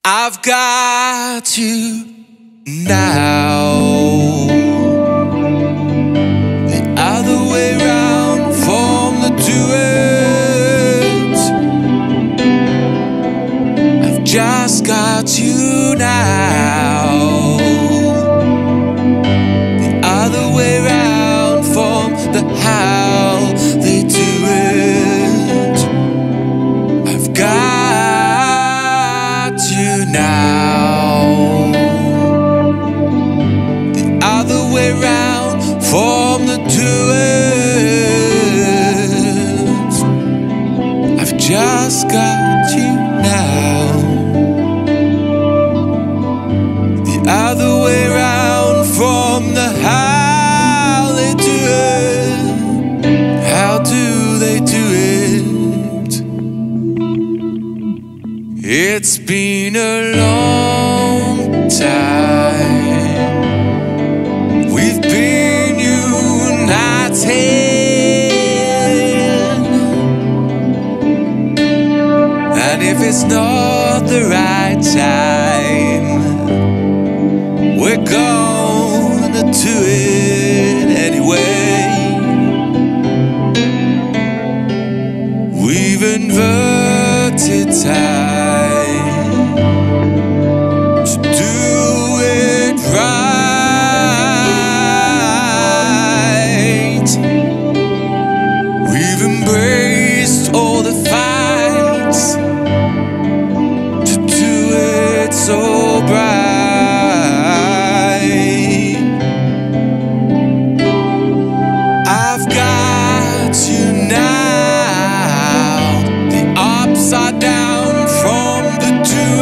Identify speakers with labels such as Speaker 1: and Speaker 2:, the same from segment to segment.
Speaker 1: I've got you now. The other way round from the duet. I've just got you now. The other way round from the how they do it. I've got you now. The other way round from the duet. I've just got you now. The other way round from the how they do it. How do they do it? It's been a long time. We've been united. And if it's not the right time, we're gonna do it anyway. We've inverted time to do it right. We've embraced all the fights to do it so bright. I've got you now. The upside down from the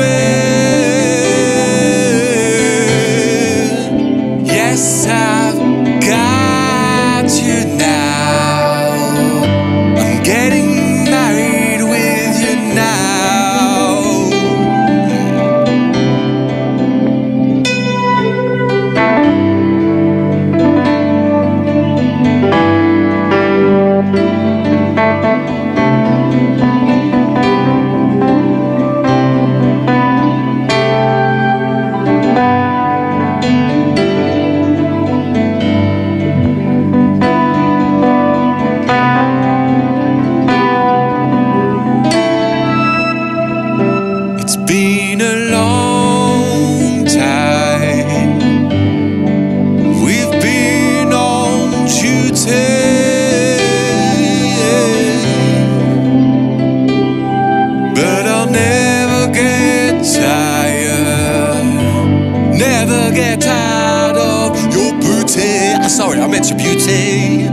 Speaker 1: duet. Yes, I've got you now. I'm getting married with you now. It's been a long time. We've been on duty. But I'll never get tired. Never get tired of your booty. Sorry, I meant your beauty.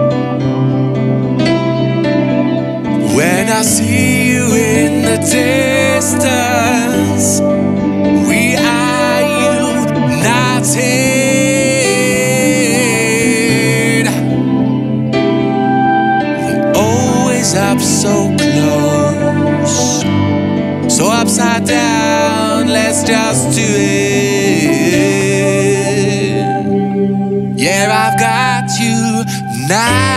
Speaker 1: When I see you in the distance, we are united. We're always up so close, so upside down, let's just do it. Yeah, I've got you now.